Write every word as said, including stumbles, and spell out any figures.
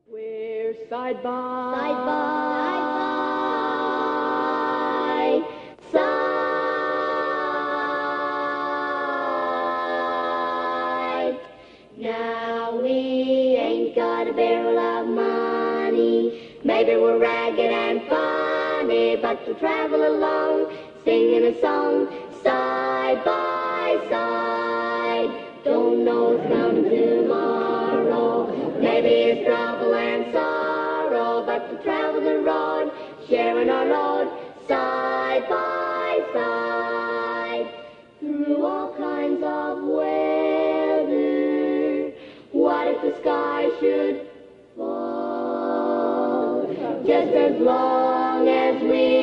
We're side by side by side. Now we ain't got a barrel of money. Maybe we're ragged and funny, but we'll travel along, singing a song, side by side. Don't know what's coming tomorrow. Maybe it's trouble and sorrow, but we'll travel the road, sharing our load, side by side. Through all kinds of weather, what if the sky should fall? Just as long as we